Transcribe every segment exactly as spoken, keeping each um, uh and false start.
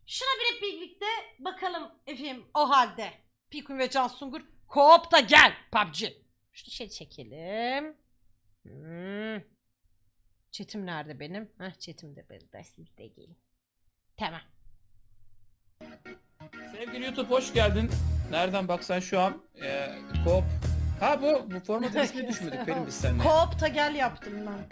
Şuna bir hep birlikte bakalım efendim o halde. Pikun ve Can Sungur co-op da gel P U B G. Şunu şey çekelim. Hmm. Chat'im nerede benim? Heh, chat'im de burada. Siz de gelin. Tamam. Sevgili YouTube hoş geldin. Nereden baksan şu an e, co-op. Ha bu bu formatın ismini düşmedik benim biz seninle. Co-op da gel yaptım ben.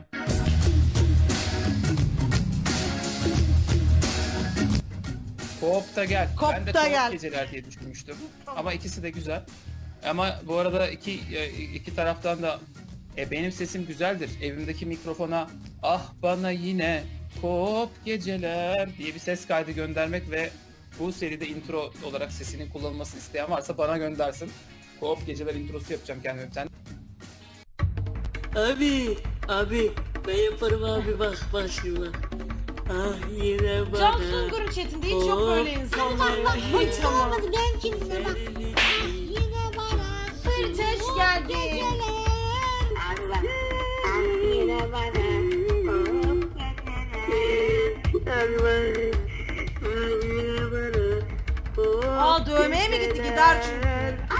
Co-op da gel. Co-op ben de da co-op gel. geceler diye düşünmüştüm. Ama ikisi de güzel. Ama bu arada iki iki taraftan da e, benim sesim güzeldir. Evimdeki mikrofona ah bana yine co-op geceler diye bir ses kaydı göndermek ve bu seride intro olarak sesinin kullanılmasını isteyen varsa bana göndersin. Co-op geceler introsu yapacağım kendime bir tane. Abi, abi ben yaparım abi bak bak şimdi bak. Ah yine bana. Can Sungur'un chatinde hiç yok böyle insanlar ya. Hiç ama. Ben kimse bak. Ah yine bana. Fırteş geldi. Abi bak. Ah yine bana. Abi bak. Ah yine bana. Aa dövmeye mi gitti gider çünkü.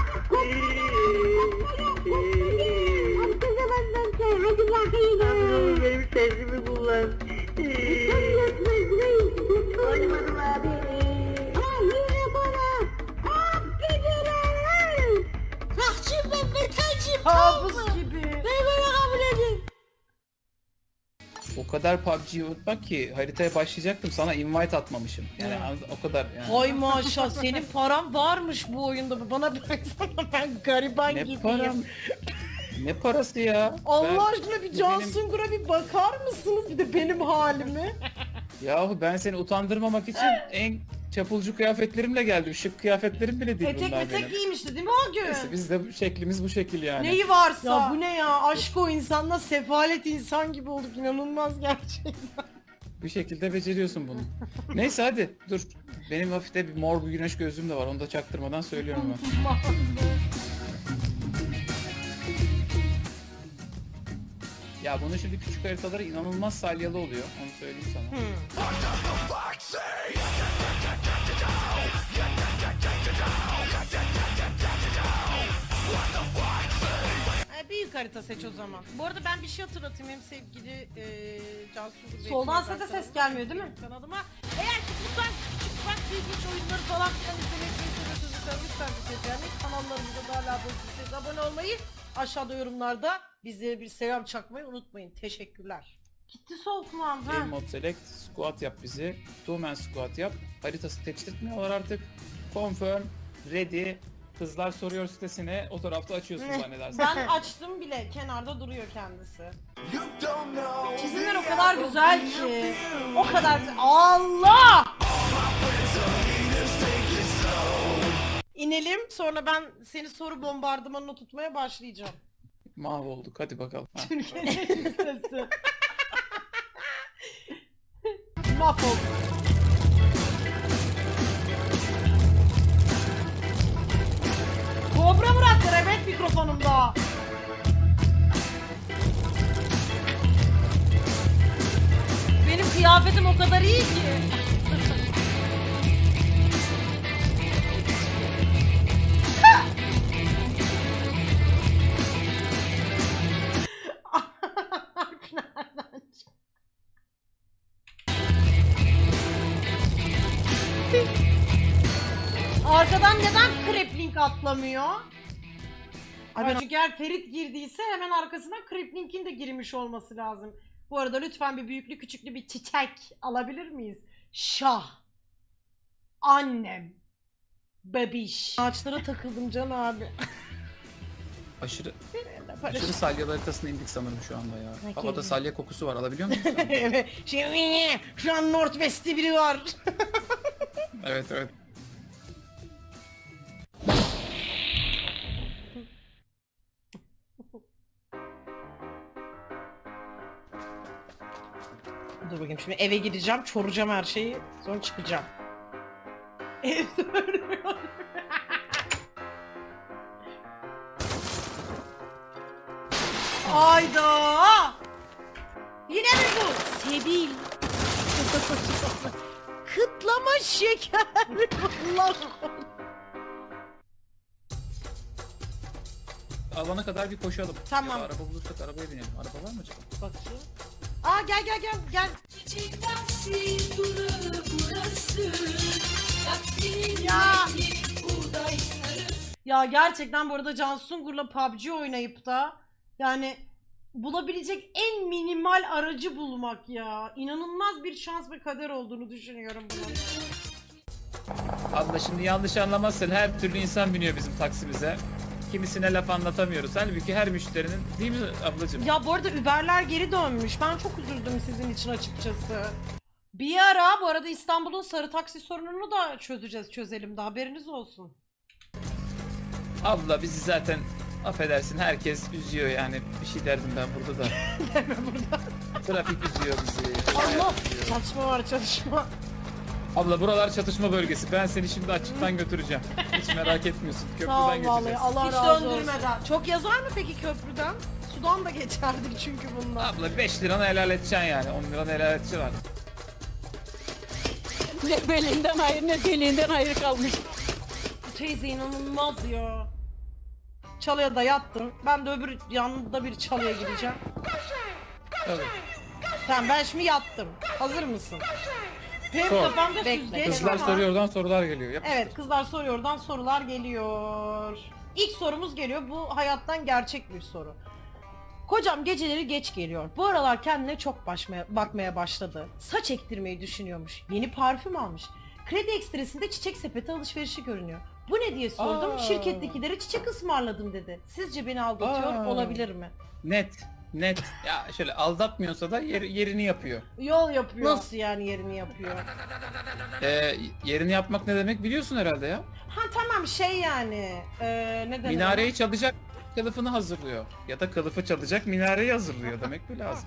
Hadi bakayım. Benim sesimi kullan. Oynadım abi. Ah yine bana. Ah geceler. Rahçı ben metalciyim. Kabus gibi. Beni böyle kabul edin. O kadar P U B G'yi unutmak ki haritaya başlayacaktım sana invite atmamışım. Yani o kadar yani. Ay maşallah senin paran varmış bu oyunda. Bana baksana ben gariban Ne gibiyim. param? Ne parası ya? Allah Ben- aşkına bir Can benim- Sungur'a bir bakar mısınız bir de benim halimi? Yahu ben seni utandırmamak için en çapulcu kıyafetlerimle geldim. Şık kıyafetlerim bile değil Etek bunlar metek benim. giymişti değil mi o gün? Neyse biz de bu şeklimiz bu şekil yani. Neyi varsa. Ya bu ne ya? Aşk o insanla sefalet insan gibi olduk. İnanılmaz gerçekten. Bu şekilde beceriyorsun bunu. Neyse hadi dur. Benim hafifte bir mor bir güneş gözlüğüm de var. Onu da çaktırmadan söylüyorum ben. Ya bunun şimdi küçük haritaları inanılmaz salyalı oluyor. Onu söyleyeyim sana. Ha, büyük harita seç o zaman. Bu arada ben bir şey hatırlatayım hem sevgili e, Can Sungur Bey. Soldan size ses gelmiyor değil mi? Kanalıma. Eğer ki lütfen küçük bak ilginç oyunları falan filan izlemeyi seviyorsanız lütfen bize yani kanallarımıza da hala abone, abone olmayı, aşağıda yorumlarda bize bir selam çakmayı unutmayın. Teşekkürler. Gitti soğukmam ha. Game Mode Select, Squat yap bizi. Two Man Squat yap. Haritası seçtirtmiyorlar artık. Confirm, Ready. Kızlar soruyor sitesine. O tarafta açıyorsun zannedersin. Ben açtım bile. Kenarda duruyor kendisi. Çizimler o kadar güzel ki. O kadar güzel. Allah! İnelim sonra ben seni soru bombardımanına tutmaya başlayacağım. Mahvolduk. Hadi bakalım. Ha. Türkiye'nin listesi. Mahvolduk. Kobra Murat evet mikrofonumda. Benim kıyafetim o kadar iyi ki. Arkadan neden Kriplink atlamıyor? Abi çünkü eğer Ferit girdiyse hemen arkasına Kriplink'in de girmiş olması lazım. Bu arada lütfen bir büyüklü küçüklü bir çiçek alabilir miyiz? Şah. Annem. Bebiş. Ağaçlara takıldım Can abi. Aşırı, aşırı salyalı haritasına indik sanırım şu anda ya. Ne Havada keyifli. salya kokusu var. Alabiliyor musun sen? Evet. Şimdi şu an Northwest'te biri var. Evet evet. Dur bakayım şimdi eve gideceğim, çoracağım her şeyi, sonra çıkacağım. Evde ölüyorum. Ayda! Yine mi bu? Sebil. kıtlama şeker. Allah. Alana kadar bir koşalım. Tamam. Ya, araba bulursak arabaya binelim. Araba var mı acaba? Bakayım. Aa gel gel gel gel. Ya. Ya gerçekten bu arada Can Sungur'la P U B G oynayıp da yani bulabilecek en minimal aracı bulmak ya. İnanılmaz bir şans ve kader olduğunu düşünüyorum bunun. Abla şimdi yanlış anlamazsın, her türlü insan biniyor bizim taksimize. Kimisine laf anlatamıyoruz. Halbuki her müşterinin, değil mi ablacığım? Ya bu arada Uber'ler geri dönmüş. Ben çok üzüldüm sizin için açıkçası. Bir ara bu arada İstanbul'un sarı taksi sorununu da çözeceğiz, çözelim de haberiniz olsun. Abla bizi zaten affedersin herkes üzüyor yani, bir şey derdim ben burada da. Deme burada. Trafik üzüyor bizi. Allah! üzüyor. Çatışma var çatışma. Abla buralar çatışma bölgesi. Ben seni şimdi açıktan götüreceğim. Hiç merak etmiyorsun. Sağ Köprüden ol vallahi, geçeceğiz. Allah Hiç razı olsun. döndürmeden. Çok yazar mı peki köprüden? Sudan da geçerdik çünkü bunlar. Abla beş liranı helal edeceksin yani. on liranı helal edeceksin artık. Ne belinden hayır ne deliğinden hayır kalmış. Bu teyze inanılmaz ya. Çalıya da yattın. Ben de öbür yanında bir çalıya gireceğim. Tabii. Tamam ben şimdi yattım. Hazır mısın? Benim Sor. kafamda Bekle. süzgeç Kızlar var. soruyor, oradan sorular geliyor. Yap. Evet kızlar soruyordan sorular geliyor. İlk sorumuz geliyor. Bu hayattan gerçek bir soru. Kocam geceleri geç geliyor. Bu aralar kendine çok başmaya, bakmaya başladı. Saç ektirmeyi düşünüyormuş. Yeni parfüm almış. Kredi ekstresinde çiçek sepeti alışverişi görünüyor. Bu ne diye sordum. Aa. Şirkettekilere çiçek ısmarladım dedi. Sizce beni aldatıyor Aa. olabilir mi? Net. Net. Ya şöyle aldatmıyorsa da yer- yerini yapıyor. Yol yapıyor. Nasıl yani yerini yapıyor? Ee, yerini yapmak ne demek biliyorsun herhalde ya. Ha tamam şey yani. Ee, ne denir Minareyi çalacak, kılıfını hazırlıyor. Ya da kılıfı çalacak, minareyi hazırlıyor demek mi lazım?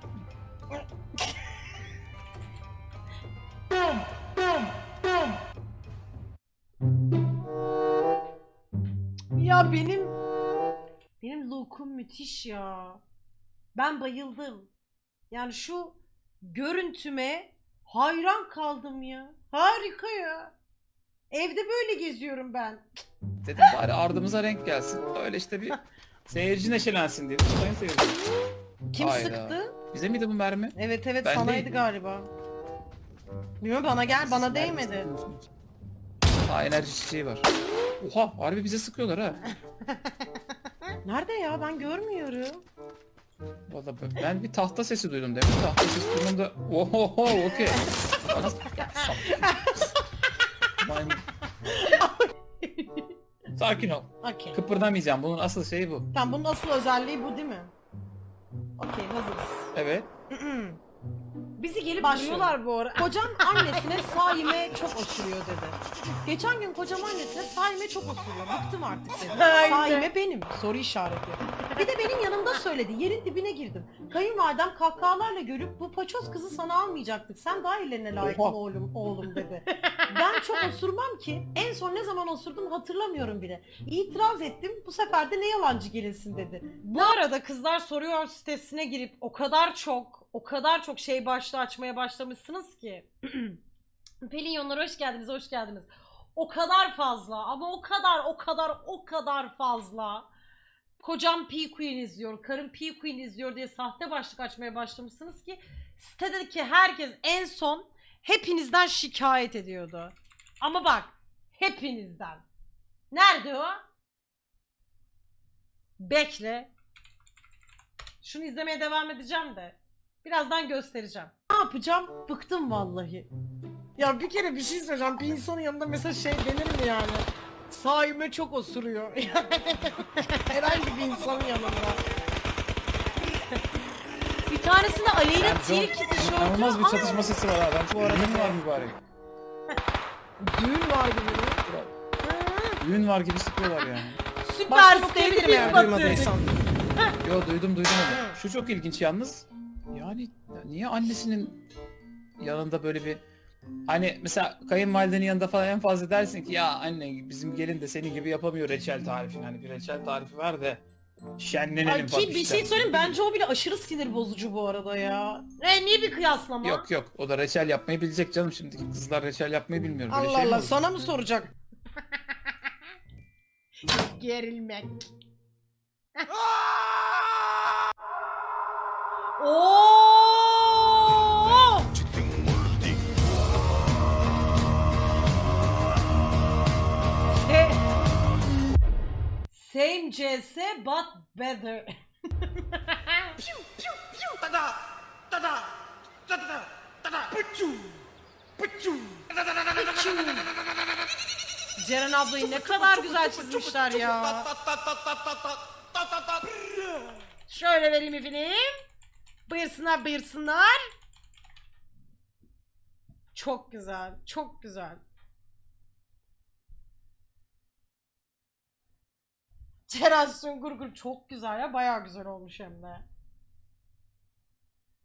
Ya benim benim look'um müthiş ya. Ben bayıldım. Yani şu görüntüme hayran kaldım ya. Harika ya. Evde böyle geziyorum ben. Dedim bari ardımıza renk gelsin. Öyle işte bir seyirci neşelensin diye. Sayın seyirci. Kim Hayda. sıktı? Bize miydi bu mermi? Evet evet Ben sanaydı değilim. galiba. Bilmiyorum bana gel bana Siz mermi değmedi. sıkmıyorsunuz. Ha enerji çiçeği var. Oha harbi bize sıkıyorlar ha. Nerede ya ben görmüyorum. Vallahi ben- ben bir tahta sesi duydum demin. Tahta sesi duyduğumda oho okey. Bana ya, sap- Maymun. Sakin ol. Okey. Kıpırdamayacağım. Bunun asıl şeyi bu. Tamam bunun asıl özelliği bu değil mi? Okey hazırız. Evet. Bizi gelip Başlıyorum. duruyorlar bu ara. Kocam annesine saime çok osuruyor dedi. Geçen gün kocam annesine saime çok osuruyor. Bıktım artık dedi. Aynen. Saime benim. Soru işareti. Bir de benim yanımda söyledi. Yerin dibine girdim. Kayınvalidem kahkahalarla görüp bu paçoz kızı sana almayacaktık. Sen daha iyilerine layıksın Oha. oğlum, oğlum dedi. Ben çok osurmam ki. En son ne zaman osurdum hatırlamıyorum bile. İtiraz ettim. Bu sefer de ne yalancı gelinsin dedi. Bu arada kızlar soruyor sitesine girip o kadar çok, o kadar çok şey başlığı açmaya başlamışsınız ki. Pelin Yonlar hoş geldiniz, hoş geldiniz. O kadar fazla ama o kadar, o kadar, o kadar fazla. Kocam P Queen izliyor, karım P Queen izliyor diye sahte başlık açmaya başlamışsınız ki sitedeki herkes en son hepinizden şikayet ediyordu. Ama bak, hepinizden. Nerede o? Bekle. Şunu izlemeye devam edeceğim de. Birazdan göstereceğim. Ne yapacağım? Bıktım vallahi. Ya bir kere bir şey söyleyeceğim. Bir insanın yanında mesela şey denir mi yani? Saime çok osuruyor. Herhangi bir insanın yanında. Bir tanesinde Aleyna Ben Tilki tişörtü. İnanılmaz bir Aa! çatışma sesi var ha. Ben bu arada düğün var mübarek. Düğün var gibi. Düğün var gibi sıkıyorlar yani. Süper Baştan stepli okuyabilirim biz eğer batırdık. duymadıysan. Yo duydum duydum onu. Şu çok ilginç yalnız. Yani ya niye annesinin yanında böyle bir hani mesela kayınvalidenin yanında falan en fazla dersin ki ya anne bizim gelin de senin gibi yapamıyor reçel tarifini. Hani bir reçel tarifi ver de Şenlenelim Ay, ki bir babişler. şey söyleyeyim, bence o bile aşırı sinir bozucu bu arada ya. E niye bir kıyaslama? Yok yok, o da reçel yapmayı bilecek canım, şimdiki kızlar reçel yapmayı bilmiyor. Böyle Allah şey mi Allah, olur? sana mı soracak? Gerilmek. Oo! Se- Same C S but better. Ceren ablayı ne kadar güzel çizmişler ya. Şöyle vereyim efendim. Buyursunlar buyursunlar. Çok güzel, çok güzel. Ceren Sungur çok güzel ya, bayağı güzel olmuş hem de.